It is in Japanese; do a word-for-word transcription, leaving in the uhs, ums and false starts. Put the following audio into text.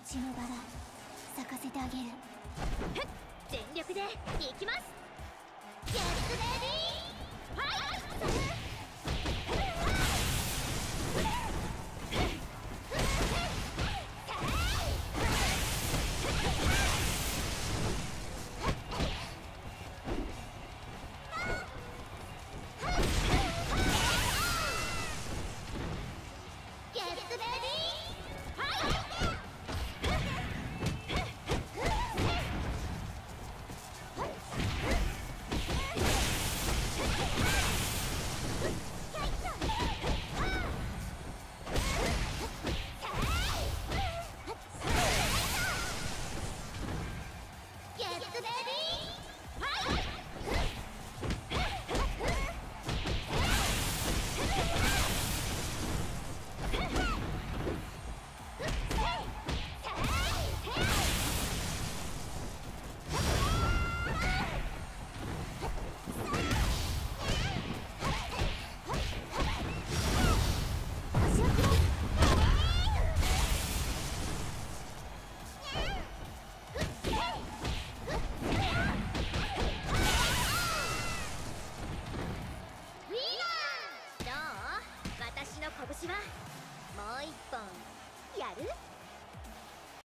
ちのバラ咲かせてあげる。 ふっ、全力でいきます。ゲットレディーファイト。私の拳はもう一本やる？